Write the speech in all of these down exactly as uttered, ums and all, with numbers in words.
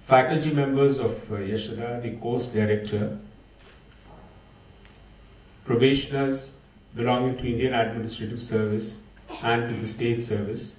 faculty members of uh, Yashoda, the course director, probationers belonging to Indian Administrative Service and to the State Service,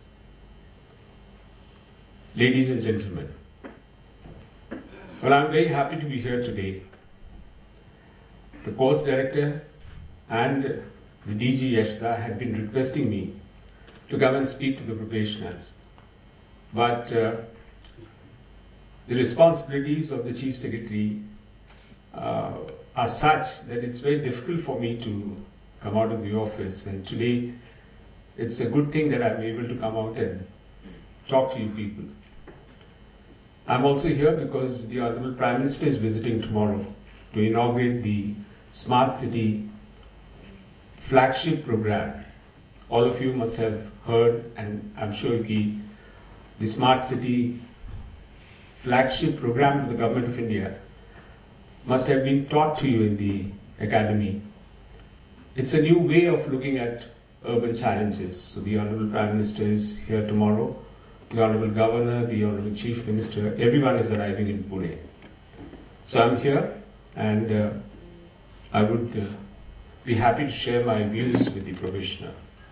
ladies and gentlemen. Well, I'm very happy to be here today. The course director and the D G Yashoda had been requesting me to come and speak to the probationers. But uh, the responsibilities of the Chief Secretary uh, are such that it's very difficult for me to come out of the office. And today, it's a good thing that I'm able to come out and talk to you people. I'm also here because the Honorable Prime Minister is visiting tomorrow to inaugurate the Smart City flagship program. All of you must have heard, and I'm sure the Smart City flagship program of the Government of India must have been taught to you in the academy. It's a new way of looking at urban challenges. So the Honorable Prime Minister is here tomorrow, the Honorable Governor, the Honorable Chief Minister, everyone is arriving in Pune. So I'm here and uh, I would uh, be happy to share my views with the probationer.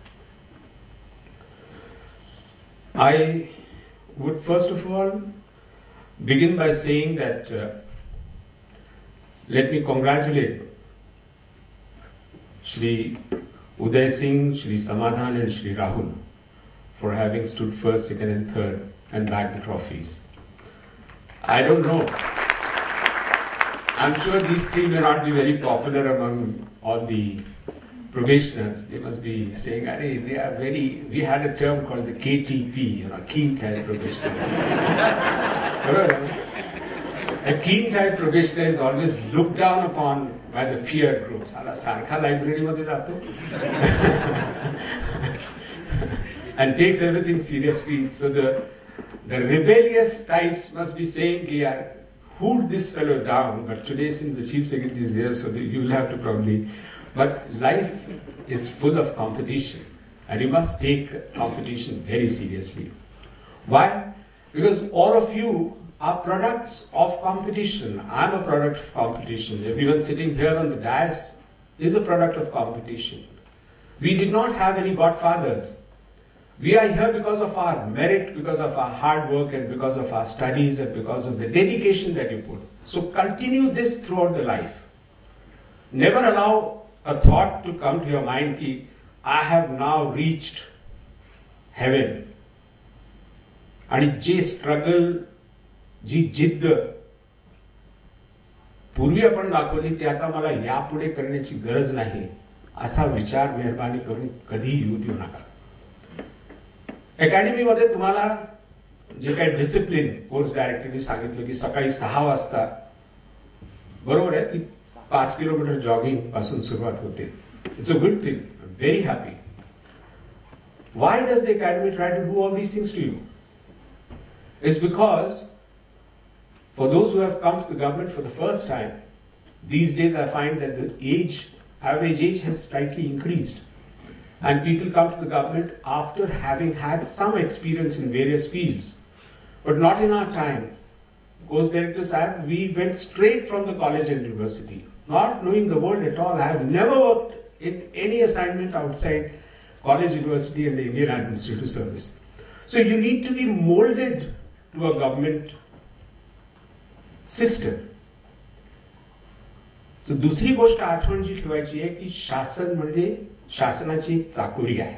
I would first of all begin by saying that uh, let me congratulate Shri Uday Singh, Shri Samadhan and Shri Rahul for having stood first, second and third and bagged the trophies. I don't know. I'm sure these three may not be very popular among all the probationers. They must be saying, Arey, they are very, we had a term called the K T P, you know, keen type probationers. A keen type probationer is always looked down upon by the peer groups. Ala sarkha library madhe jato and takes everything seriously. So the the rebellious types must be saying, yaar, hold this fellow down. But today, since the Chief Secretary is here, so you will have to probably. But life is full of competition, and you must take competition very seriously. Why? Because all of you are products of competition. I'm a product of competition. Everyone sitting here on the dais is a product of competition. We did not have any godfathers. We are here because of our merit, because of our hard work, and because of our studies, and because of the dedication that you put. So continue this throughout the life. Never allow a thought to come to your mind ki, I have now reached heaven. And J struggle, जी जिद्द पूर्वी आपण दाखवली ते आता मला यापुढे करण्याची गरज नाही असा विचार मेहरबानी करून कधी येऊ देऊ नका. अकॅडमी मध्ये तुम्हाला जे काही डिसिप्लिन कोर्स डायरेक्टरने सांगितलं की सकाळी सहा वाजता बरोबर आहे की पाच किलोमीटर जॉगिंग पासून सुरुवात होते. It's a good thing. I am very happy. Why does the academy try to do all these things to you? It's because for those who have come to the government for the first time, these days I find that the age, average age has slightly increased. And people come to the government after having had some experience in various fields. But not in our time. Course director Sahib, we went straight from the college and university. Not knowing the world at all. I have never worked in any assignment outside college, university and the Indian Administrative Service. So you need to be molded to a government system. So दुसरी गोष्ट आठवण जी ठेवायची आहे की शासन म्हणजे शासनाची एक चाकोरी आहे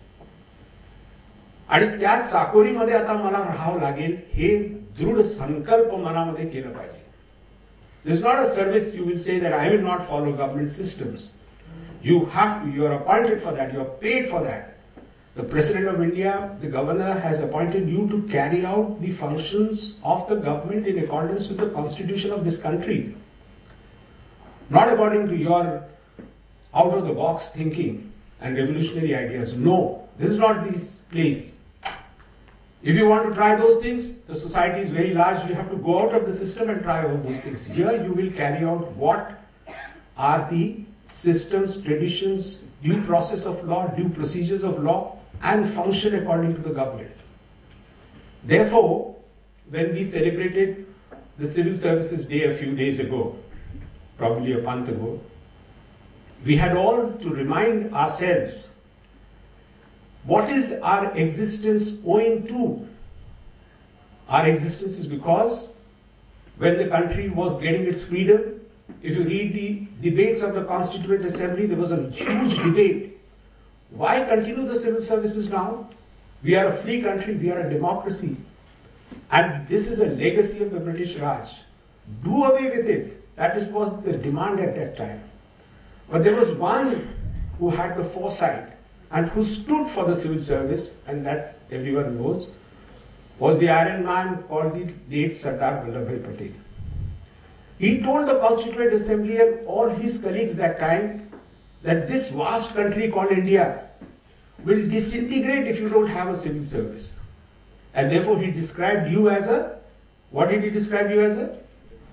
आणि त्या चाकोरीमध्ये आता मला राहावं लागेल हे दृढ संकल्प मनामध्ये केलं पाहिजे. This is not a service you will say that I will not follow government systems. You have to, you are appointed for that, you are paid for that. The President of India, the Governor has appointed you to carry out the functions of the government in accordance with the Constitution of this country. Not according to your out-of-the-box thinking and revolutionary ideas. No, this is not this place. If you want to try those things, the society is very large. You have to go out of the system and try all those things. Here you will carry out what are the systems, traditions, due process of law, due procedures of law, and function according to the government. Therefore, when we celebrated the Civil Services Day a few days ago, probably a month ago, we had all to remind ourselves what is our existence owing to. Our existence is because when the country was getting its freedom, if you read the debates of the Constituent Assembly, there was a huge debate. Why continue the civil services now? We are a free country, we are a democracy. And this is a legacy of the British Raj. Do away with it. That is, was the demand at that time. But there was one who had the foresight and who stood for the civil service, and that everyone knows, was the Iron Man called the late Sardar Vallabhbhai Patel. He told the Constituent Assembly and all his colleagues that time that this vast country called India will disintegrate if you don't have a civil service. And therefore he described you as a, what did he describe you as a?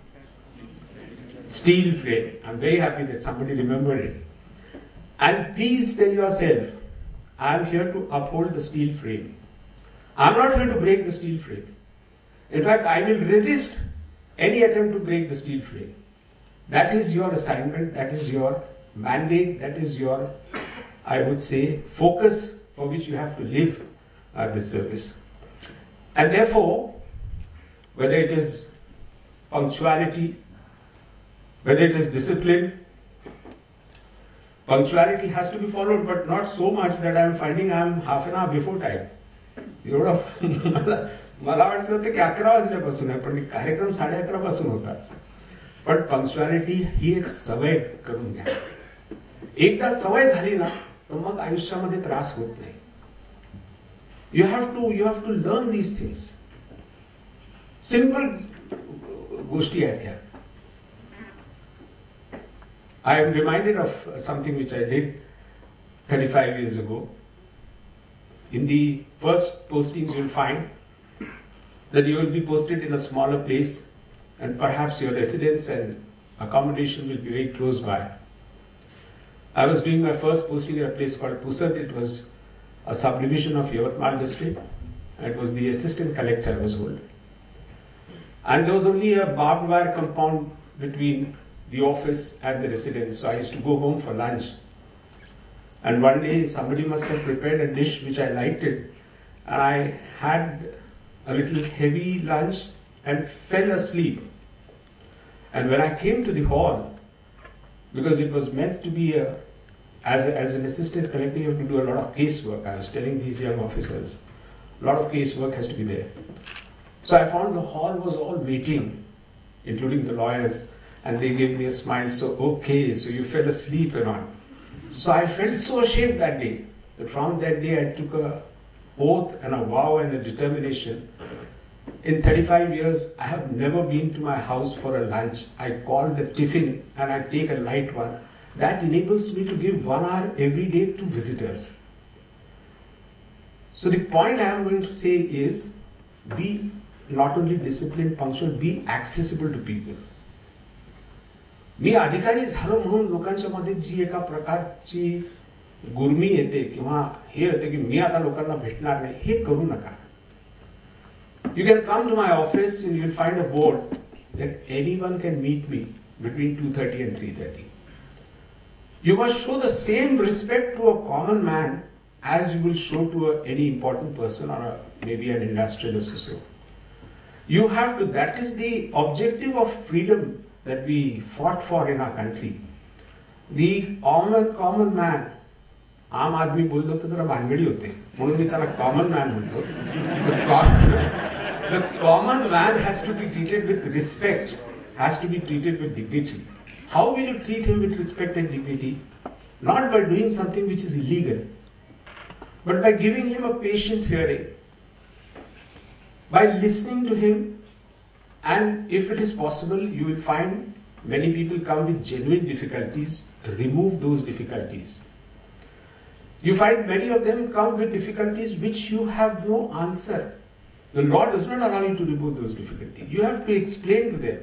Steel frame. I'm very happy that somebody remembered it. And please tell yourself, I'm here to uphold the steel frame. I'm not here to break the steel frame. In fact, I will resist any attempt to break the steel frame. That is your assignment, that is your mandate, that is your, I would say, focus for which you have to live uh, this service. And therefore, whether it is punctuality, whether it is discipline, punctuality has to be followed, but not so much that I am finding I am half an hour before time. मला वाटलं होतं की अकरा वाजल्यापासून आहे, पण कार्यक्रम साडे अकरा पासून होता. पण पंक्च्युअलिटी ही एक सवय करून घ्या. एकदा सवय झाली ना तर मग आयुष्यामध्ये त्रास होत नाही. You have to you have to learn these things. Simple गोष्टी आहेत ह्या. I am reminded of something which I did thirty-five years ago. In the first postings you will find that you will be posted in a smaller place and perhaps your residence and accommodation will be very close by. I was doing my first posting in a place called Pusat. It was a subdivision of Yavatmal district. It was the assistant collector, I was told. And there was only a barbed wire compound between the office and the residence. So I used to go home for lunch. And one day somebody must have prepared a dish which I liked it. And I had a little heavy lunch and fell asleep. And when I came to the hall, because it was meant to be a, as, a, as an assistant collector, you have to do a lot of casework. I was telling these young officers, a lot of casework has to be there. So I found the hall was all waiting, including the lawyers, and they gave me a smile. So, okay, so you fell asleep and on. So I felt so ashamed that day, that from that day I took a oath and a vow and a determination. In thirty-five years, I have never been to my house for a lunch. I call the tiffin and I take a light one. That enables me to give one hour every day to visitors. So the point I am going to say is, be not only disciplined, punctual, be accessible to people. मी अधिकारी झालो म्हणून लोकांच्या मध्ये जी एका प्रकारची गुरमी येते किंवा हे येते की मी आता लोकांना भेटणार नाही, हे करू नका. You can come to my office and you will find a board that anyone can meet me between two thirty and three thirty. You must show the same respect to a common man as you will show to a, any important person or a, maybe an industrialist or so. You have to, that is the objective of freedom that we fought for in our country. The common common man, आम आदमी बोललो तर जरा भानगडी होते, म्हणून मी त्याला common man म्हणतो. The common man has to be treated with respect, has to be treated with dignity. How will you treat him with respect and dignity? Not by doing something which is illegal, but by giving him a patient hearing, by listening to him. And if it is possible, you will find many people come with genuine difficulties, remove those difficulties. You find many of them come with difficulties which you have no answer. The law does not allow you to remove those difficulties. You have to explain to them.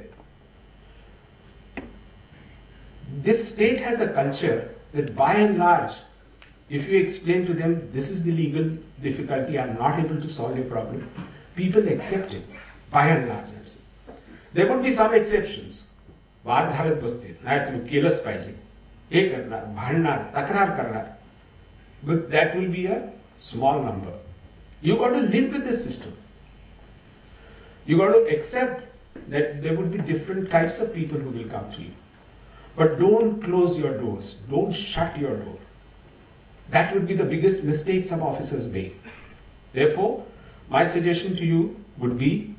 This state has a culture that by and large, if you explain to them, this is the legal difficulty, I am not able to solve your problem, people accept it, by and large. There would be some exceptions. वाद घालत बसतील, नाही तुम्ही केलंच पाहिजे, हे करणार, भांडणार, तक्रार करणार. But that will be a small number. You got to live with this system. You got to accept that there would be different types of people who will come to you. But don't close your doors. Don't shut your door. That would be the biggest mistake some officers make. Therefore, my suggestion to you would be,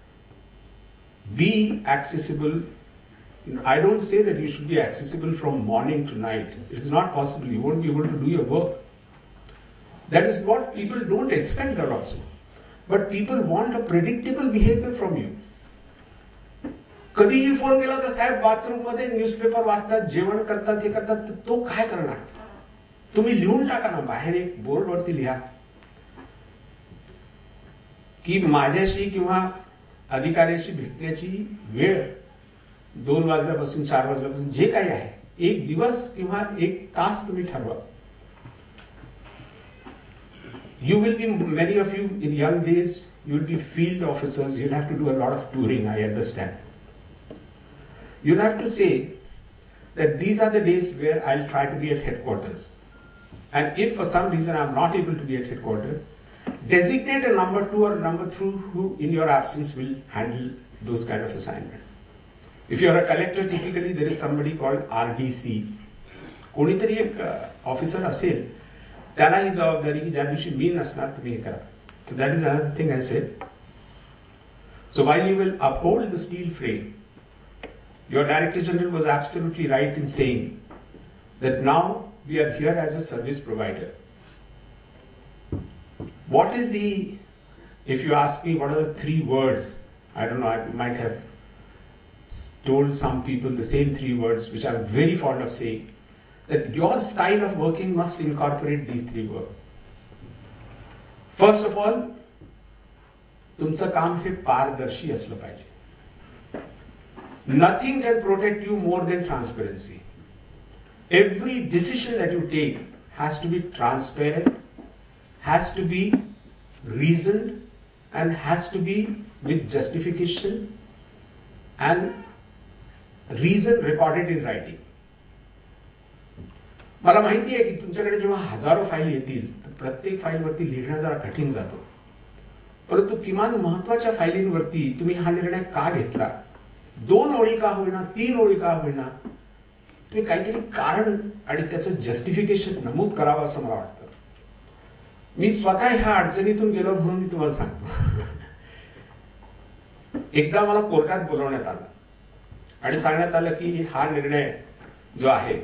be accessible. I don't say that you should be accessible from morning to night. It's not possible. You won't be able to do your work. That is what people don't expect that also. But people want a predictable behavior from you. कधीही phone केला तर साहेब bathroom मध्ये newspaper वाचतात, जेवण करतात, हे करतात, तो काय करणार? तुम्ही लिहून टाका ना, बाहेर एक बोर्ड वरती लिहा की माझ्याशी किंवा अधिकाऱ्याशी भेटण्याची वेळ दोन वाजल्यापासून चार वाजल्यापासून जे काही आहे, एक दिवस किंवा एक तास तुम्ही ठरवा. You will be, many of you in young days, you will be field officers, you'll have to do a lot of touring, I understand. You'll have to say that these are the days where I'll try to be at headquarters. And if for some reason I'm not able to be at headquarters, designate a number two or a number three who in your absence will handle those kind of assignment. If you're a collector, typically there is somebody called R D C. कोणीतरी एक officer असेल, त्याला ही जबाबदारी की ज्या दिवशी मी नसणार तुम्ही हे करा. So that is another thing I said. So while you will uphold the steel frame, your Director General was absolutely right in saying that now we are here as a service provider. What is the, if you ask me what are the three words, I don't know, I might have told some people the same three words which I'm very fond of saying, that your style of working must incorporate these three words. First of all, तुमचं काम हे पारदर्शी असलं पाहिजे. Nothing can protect you more than transparency. Every decision that you take has to be transparent, has to be reasoned, and has to be with justification and reason recorded in writing. मला माहिती आहे की तुमच्याकडे जेव्हा हजारो file येतील तर प्रत्येक फाईलवरती लिहिणं जरा कठीण जातो, परंतु किमान महत्वाच्या फायलींवरती तुम्ही हा निर्णय का घेतला, दोन ओळी का होईना, तीन ओळी का होईना, तुम्ही काहीतरी कारण आणि त्याचं जस्टिफिकेशन नमूद करावं असं मला वाटतं. मी स्वतः ह्या अडचणीतून गेलो म्हणून मी तुम्हाला सांगतो. एकदा मला कोर्टात बोलवण्यात आलं आणि सांगण्यात आलं की हा निर्णय जो आहे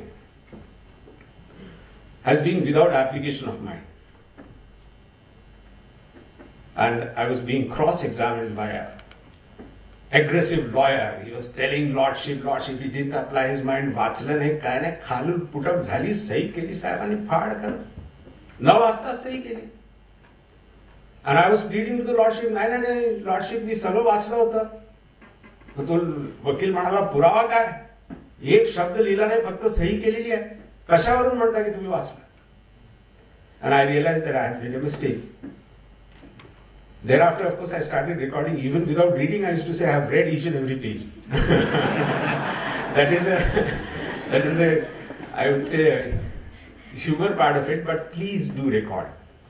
has been without application of mine. And I was being cross-examined by a aggressive lawyer. He was telling lordship, lordship, he didn't apply his mind, वाचलं नाही, काय नाही, खालून पुटअप झाली, सही केली साहेबांनी, फाड कर, न वाचता सही केली. And I was pleading to the lordship, नाही नाही नाही, lordship, मी सगळं वाचलं होतं. तो वकील म्हणाला, पुरावा काय? एक शब्द लिहिला नाही, फक्त सही केलेली आहे. कशावरून म्हणता की तुम्ही वाचलं? And I realized that I had made a mistake. Thereafter, of course, I started recording even without reading. I used to say I have read each and every page. That is a, that is a, I would say, a humor part of it. But please do record.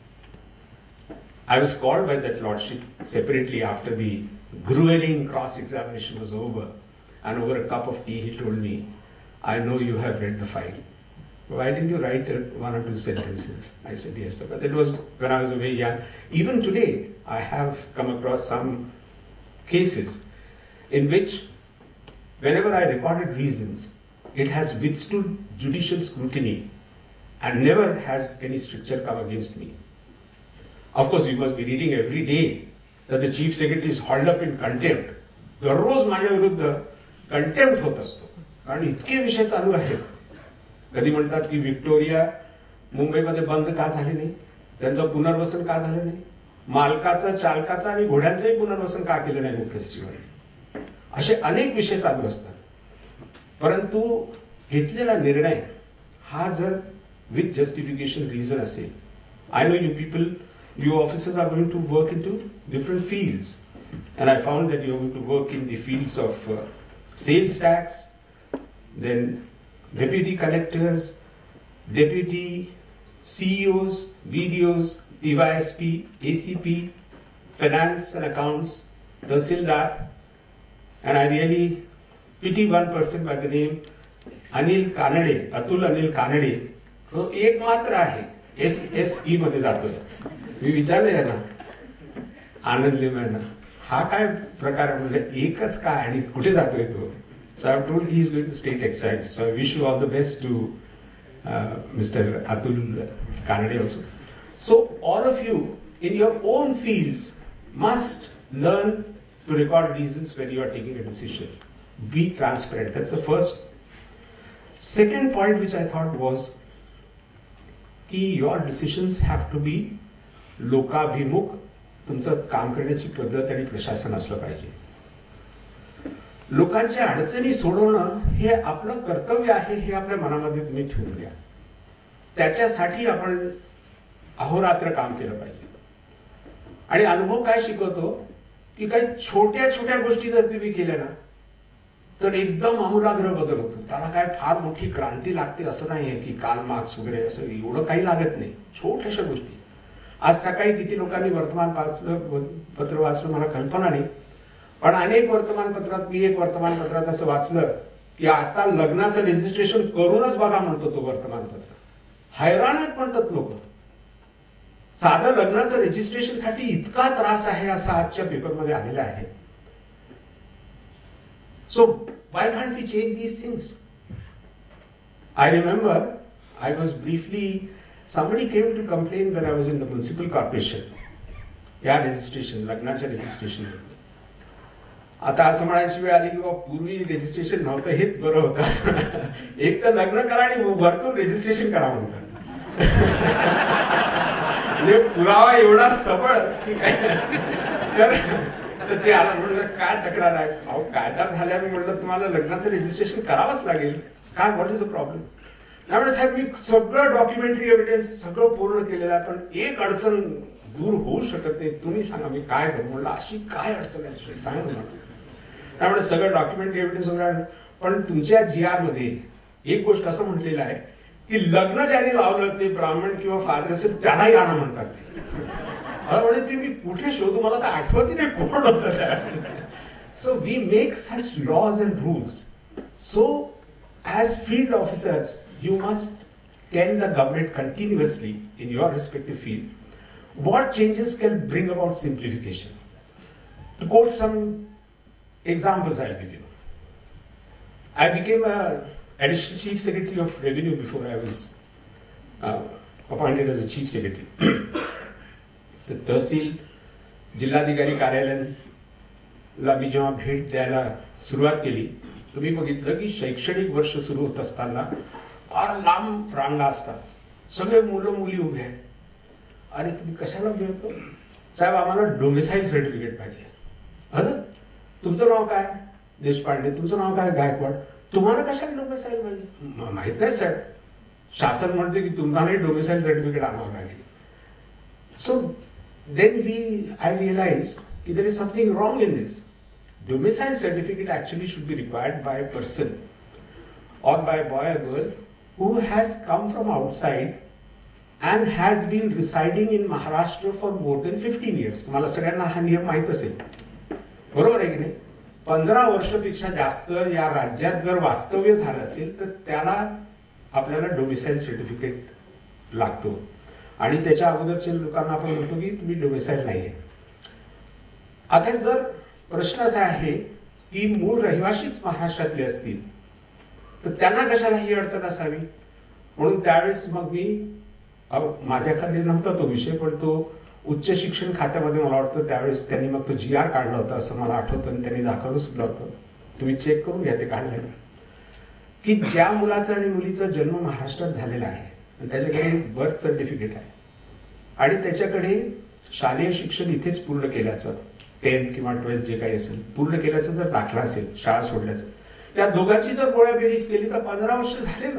I was called by that lordship separately after the grueling cross-examination was over, and over a cup of tea, he told me, "I know you have read the file. Why didn't you write one or two sentences?" I said, "Yes, sir." But that was when I was very young. Even today, I have come across some cases in which, whenever I recorded reasons, it has withstood judicial scrutiny and never has any stricture come against me. Of course, you must be reading every day that the chief secretary is hauled up in contempt. दररोज माझ्या विरुद्ध contempt होत असतो, कारण इतके विषय चालू आहेत. कधी म्हणतात की व्हिक्टोरिया मुंबईमध्ये बंद का झाली नाही, त्यांचं पुनर्वसन का झालं नाही, मालकाचं, चालकाचं आणि घोड्यांचंही पुनर्वसन का केलं नाही मुख्य सचिवांनी, असे अनेक विषय चालू असतात. परंतु घेतलेला निर्णय हा जर विथ जस्टिफिकेशन रिझन असेल. I know you people, you officers are going to work in two different fields. and I found that you're going to work in the fields of uh, sales tax, then deputy collectors, deputy C E Os, B D Os, D Y S P, A C P, finance and accounts, Tahsildar, and I really pity one person by the name Anil Kanade, Atul Anil Kanade. तो एक मात्र आहे S S E मध्ये जातोय. मी विचारले ना आनंदले ना हा काय प्रकार म्हणजे एकच काय आणि कुठे जातोय तो. So I have told he is going to state excise. So I wish you all the best to uh, Mister Atul Kanade also. So all of you in your own fields must learn to record reasons when you are taking a decision. Be transparent. That's the first. Second point which I thought was कि your decisions have to be लोकाभिमुख. तुमचं काम करण्याची पद्धत आणि प्रशासन असलं पाहिजे. लोकांच्या अडचणी सोडवणं हे आपलं कर्तव्य आहे हे आपल्या मनामध्ये तुम्ही ठेवून घ्या. त्याच्यासाठी आपण अहोरात्र काम केलं पाहिजे. आणि अनुभव काय शिकवतो की काही छोट्या छोट्या गोष्टी जर तुम्ही केल्या ना तर एकदम आमूलाग्र बदल होतो. त्याला काय फार मोठी क्रांती लागते असं नाहीये की कार्ल मार्क्स वगैरे असं एवढं काही लागत नाही. छोट्याशा गोष्टी. आज सकाळी किती लोकांनी वर्तमान वाचलं पत्र वाचलं मला कल्पना नाही, पण अनेक वर्तमानपत्रात मी एक वर्तमानपत्रात असं वाचलं की आता लग्नाचं रजिस्ट्रेशन करूनच बघा म्हणतो तो वर्तमानपत्र. हैराण आहेत म्हणतात लोक. साधं लग्नाचं रजिस्ट्रेशन साठी इतका त्रास आहे असं आजच्या पेपरमध्ये आलेलं आहे. So why can't we change these things? I remember I was briefly, somebody came to complain when I was in the municipal corporation. या registration, लग्नाच्या registration. आता असं म्हणायची वेळ आली की पूर्वी रजिस्ट्रेशन नव्हतं हेच बरं होतं. एक तर लग्न करा आणि वरतून रजिस्ट्रेशन करा म्हणतात. म्हणजे पुरावा एवढा सबळ की काय तर तर ते आला म्हणलं काय तक्रार आहे. अहो कायदा झाल्या मी म्हणलं तुम्हाला लग्नाचं रजिस्ट्रेशन करावंच लागेल. काय व्हॉट इज अ प्रॉब्लेम. त्यामुळे साहेब मी सगळं डॉक्युमेंटरी एव्हिडन्स सगळं पूर्ण केलेलं आहे पण एक अडचण दूर होऊ शकत नाही. तुम्ही सांगा मी काय करू. म्हणलं अशी काय अडचण आहे सांग मला. त्यामुळे सगळं डॉक्युमेंटरी एव्हिडन्स वगैरे. पण तुमच्या जी आर मध्ये एक गोष्ट असं म्हटलेलं आहे की लग्न ज्याने लावलं ते ब्राह्मण किंवा फादर असेल त्यालाही आणा म्हणतात ते. म्हणजे तुम्ही कुठे शोधू मला तर आठवत नाही कोण होतं. So we make such laws and rules. So as field officers you must tell the government continuously in your respective field what changes can bring about simplification. To quote some examples I'll give you. I became a additional chief secretary of revenue before I was uh, appointed as a chief secretary. The tehsil जिल्हाधिकारी कार्यालयाला मी जेव्हा भेट द्यायला सुरुवात केली तुम्ही बघितलं की शैक्षणिक वर्ष सुरू होत असताना फार लांब रांगा असतात. सगळे मुलं मुली उभे आहेत. अरे तुम्ही कशाला मिळतो साहेब आम्हाला डोमिसाईल सर्टिफिकेट पाहिजे. अरे तुमचं नाव काय देशपांडे. तुमचं नाव काय गायकवाड. तुम्हाला कशाला डोमिसाईल पाहिजे. माहित नाही साहेब शासन म्हणते की तुम्हालाही डोमिसाईल सर्टिफिकेट आणावं लागेल. So then we I realize की there is something wrong in this. Domicile certificate actually should be required by a person or by boy or girl who has come from outside and has been residing in Maharashtra for more than fifteen years. तुम्हाला सगळ्यांना हा नियम माहित असेल बरोबर आहे की नाही. पंधरा वर्षापेक्षा जास्त या राज्यात जर वास्तव्य झालं असेल तर त्याला आपल्याला डोमिसाईल सर्टिफिकेट लागतो. आणि त्याच्या अगोदरच्या लोकांना आपण म्हणतो की तुम्ही डोमिसाईल नाहीये. आता जर प्रश्न असा आहे की मूळ रहिवाशीच महाराष्ट्रातले असतील तर त्यांना कशाला ही अडचण असावी. म्हणून त्यावेळेस मग मी माझ्याकडे नव्हता तो विषय पण तो उच्च शिक्षण खात्यामध्ये मला वाटतं त्यावेळेस त्यांनी मग तो जी आर काढला होता असं मला आठवतं आणि त्यांनी दाखवलं सुद्धा होतं. तुम्ही चेक करून घ्या ते काढलेलं की ज्या मुलाचा आणि मुलीचा जन्म महाराष्ट्रात झालेला आहे आणि त्याच्याकडे बर्थ सर्टिफिकेट आहे आणि त्याच्याकडे शालेय शिक्षण इथेच पूर्ण केल्याचं टेन्थ किंवा ट्वेल्थ जे काही असेल पूर्ण केल्याचं जर दाखला असेल शाळा सोडल्याचं त्या दोघांची जर गोळ्या बेरीज केली तर पंधरा वर्ष झाले ना.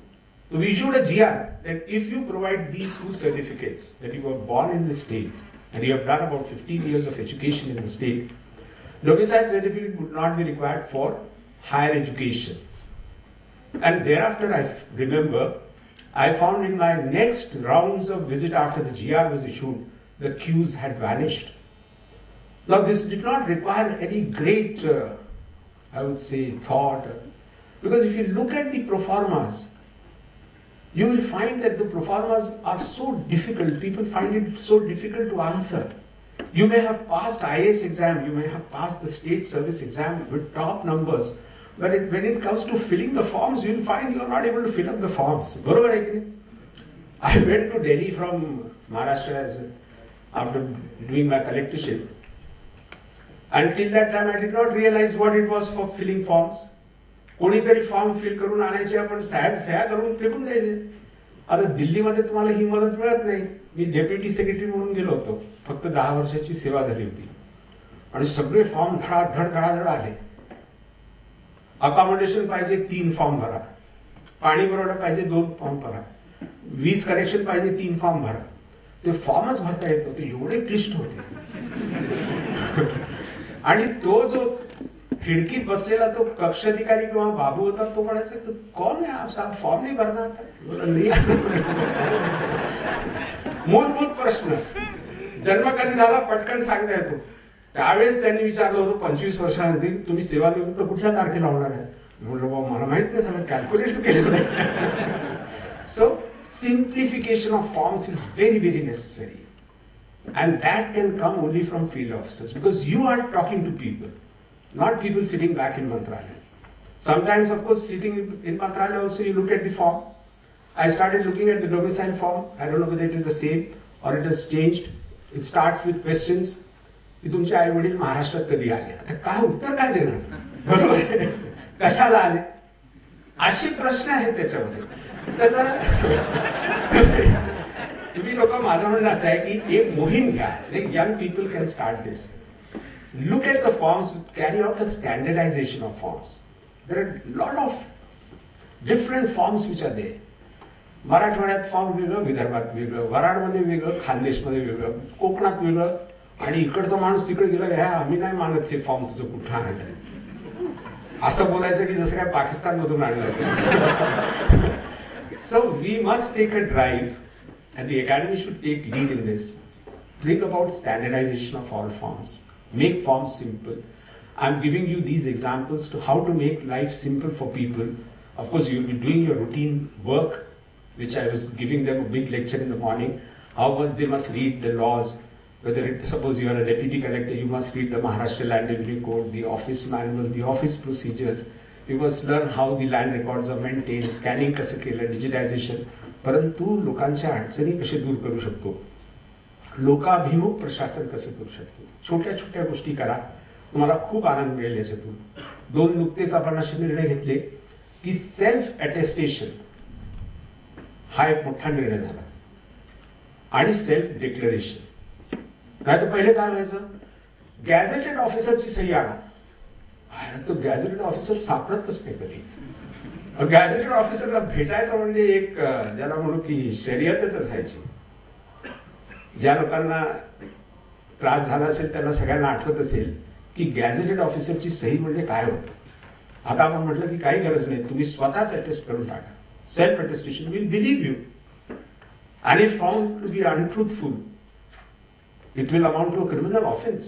So we issued a G R that if you provide these two certificates that you were born in the state and you have done about fifteen years of education in the state, domicile certificate would not be required for higher education. And thereafter, I remember, I found in my next rounds of visit after the G R was issued, the queues had vanished. Now, this did not require any great, uh, I would say, thought, because if you look at the proformas, you will find that the proformas are so difficult, people find it so difficult to answer. You may have passed I A S exam, you may have passed the state service exam with top numbers, but it, when it comes to filling the forms, you will find you are not able to fill up the forms. I went to Delhi from Maharashtra as a, after doing my collectorship. Until that time, I did not realize what it was for filling forms. कोणीतरी form fill करून आणायचे, आपण साहेब सह्या करून फेकून द्यायचे. आता दिल्लीमध्ये तुम्हाला ही मदत मिळत नाही. मी डेप्युटी सेक्रेटरी म्हणून गेलो होतो, फक्त दहा वर्षाची सेवा झाली होती आणि सगळे फॉर्म धडाधड धडाधड आले. अकॉमोडेशन पाहिजे तीन फॉर्म भरा, पाणी पुरवठा पाहिजे दोन फॉर्म भरा, वीज कनेक्शन पाहिजे तीन फॉर्म भरा. ते फॉर्मच भरता येत नव्हते, एवढे क्लिष्ट होते. आणि तो जो खिडकीत बसलेला तो कक्ष अधिकारी किंवा बाबू होता, तो म्हणायचा कोण आहे आप साहब, फॉर्म नाही भरणार आता. मूलभूत प्रश्न, जन्म कधी झाला पटकन सांगता येतो. त्यावेळेस त्यांनी विचारलं होतं पंचवीस वर्षानंतर तुम्ही सेवा निवृत्त कुठल्या तारखेला होणार आहे. म्हणलं बाबा मला माहित नाही झालं, कॅल्क्युलेट केलेलं नाही. सो simplification of forms is very very necessary, and that can come only from field officers, because you are talking to people, not people sitting back in Mantralaya. Sometimes, of course, sitting in Mantralaya also you look at the form. I started looking at the domicile form. I don't know whether it is the same or it has changed. It starts with questions. की तुमचे आई वडील महाराष्ट्रात कधी आले, आता काय उत्तर काय देणार, बरोबर, कशाला आले, असे प्रश्न आहेत त्याच्यामध्ये. तर जरा तुम्ही लोक, माझं म्हणणं असं आहे की एक मोहीम घ्या, like young people can start this. Look at the forms, carry out a standardization of forms. There are a lot of different forms which are there. मराठवाड्यात फॉर्म वेगळं, विदर्भात वेगळं, वराडमध्ये वेगळं, खानदेशमध्ये वेगळं, कोकणात वेगळं, आणि इकडचा माणूस तिकडे गेला, ह्या आम्ही नाही मानत हे फॉर्म तुझं कुठं आणलं, असं बोलायचं की जसं काय पाकिस्तान मधून आणलं. So we must take a drive, and the academy should take lead in this. Bring about standardization of all forms. Make forms simple. I'm giving you these examples to how to make life simple for people. Of course, you'll be doing your routine work, which I was giving them a big lecture in the morning. How they must read the laws. Whether it, suppose you are a deputy collector, you must read the Maharashtra Land Revenue Code, the office manual, the office procedures. You must learn how the land records are maintained, scanning कसं केलं, digitization. परंतु लोकांच्या अडचणी कसे दूर करू शकतो, लोकाभिमुख प्रशासन कसे करू शकतो, छोट्या छोट्या गोष्टी करा, तुम्हाला खूप आनंद मिळेल याच्यातून. दोन नुकतेच आपण असे निर्णय घेतले की सेल्फ अटेस्टेशन हा एक मोठा निर्णय झाला, आणि सेल्फ डिक्लेरेशन. नाही तर पहिले काय व्हायचं, गॅझेटेड ऑफिसरची सही आणा, तो गॅझेटेड ऑफिसर सापडतच नाही कधी. गॅझेटेड ऑफिसरला भेटायचं म्हणजे एक ज्याला म्हणू की शर्यतच असायची. ज्या लोकांना त्रास झाला असेल त्यांना सगळ्यांना आठवत असेल की गॅझेटेड ऑफिसरची सही म्हणजे काय होतं. आता आपण म्हटलं की काही गरज नाही, तुम्ही स्वतःच अटेस्ट करून टाका. Self attestation will believe you, and if found to be untruthful, it will amount to a criminal offense.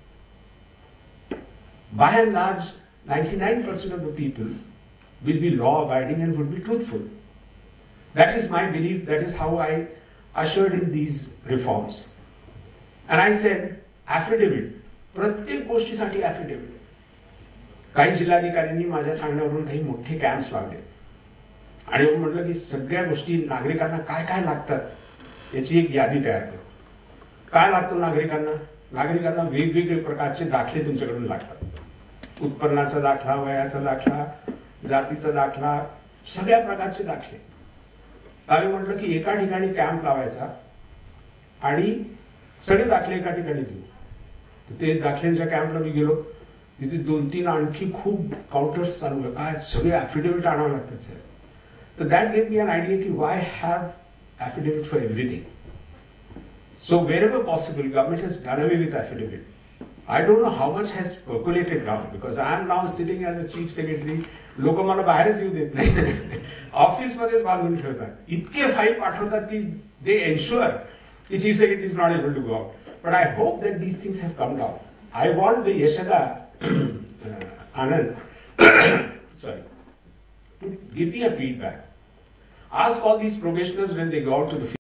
By and large, ninety-nine percent of the people will be law-abiding and would be truthful. That is my belief. That is how I ushered in these reforms. And I said, affidavit. प्रत्येक गोष्टीसाठी affidavit. काही जिल्हाधिकाऱ्यांनी माझ्या सांगण्यावरून काही मोठे camps लावले, आणि मग म्हटलं की सगळ्या गोष्टी नागरिकांना काय काय लागतात याची एक यादी तयार करू. काय लागतं नागरिकांना, नागरिकांना वेगवेगळे प्रकारचे दाखले तुमच्याकडून लागतात. उत्पन्नाचा दाखला, वयाचा दाखला, जातीचा दाखला, सगळ्या प्रकारचे दाखले. आम्ही म्हटलं की एका ठिकाणी कॅम्प लावायचा आणि सगळे दाखले एका ठिकाणी देऊ. ते दाखल्यांच्या कॅम्पला मी गेलो, तिथे दोन तीन आणखी खूप काउंटर्स चालू आहे, काय सगळे ॲफिडेव्हिट आणावं लागतात सर. तर that gave me an idea की why have affidavit for everything. So wherever possible, government has done away with affidavit. I don't know how much has percolated down because I am now sitting as a chief secretary. लोक मला बाहेरच येऊ देत नाही. Office मध्येच बांधून ठेवतात. इतके फाईल पाठवतात की they ensure the chief secretary is not able to go out. But I hope that these things have come down. I want the Yashoda uh, Anand, sorry, to give me a feedback. Ask all these probationers when they go out to the field.